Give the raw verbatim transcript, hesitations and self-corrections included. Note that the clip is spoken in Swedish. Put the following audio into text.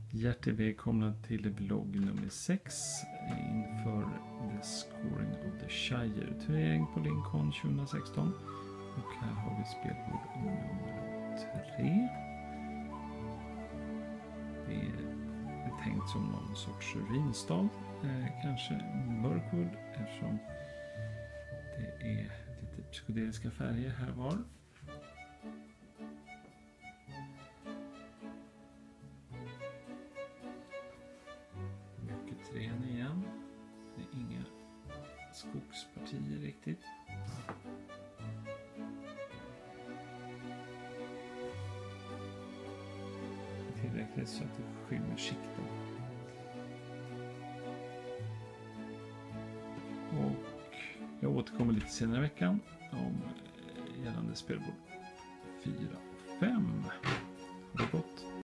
Hjärtligt välkomna till vlogg nummer sex inför The Scoring of the Shire-turnering på Lincoln tjugohundrasexton. Och här har vi spelbord nummer tre. Det är tänkt som någon sorts vinstad, eh, kanske mörkwood, eftersom det är lite psykedeliska färger här var. Mycket trän igen. Det är inga skogspartier riktigt. Tillräckligt så att det skymmer sikten. Och jag återkommer lite senare i veckan om gällande spelbord fyra och fem. Ha det gott!